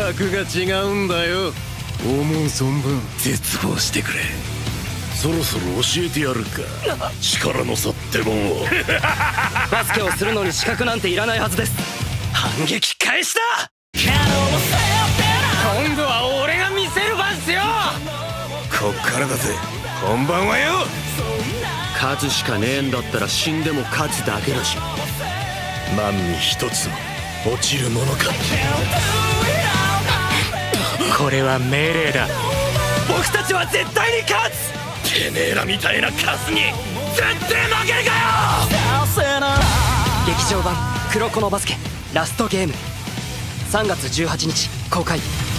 格が違うんだよ。思う存分絶望してくれ。 そろそろ教えてやるか、力の差ってもんを。 バスケをするのに資格なんていらないはずです。反撃開始だ。今度は俺が見せる番っすよ。 こっからだぜ、本番はよ。 勝つしかねえんだったら死んでも勝つだけだし。 万に一つも落ちるものか。 これは命令だ。僕たちは絶対に勝つ。 てめえらみたいなカスに絶対負けるかよ。 劇場版「黒子のバスケ」ラストゲーム、3月18日公開。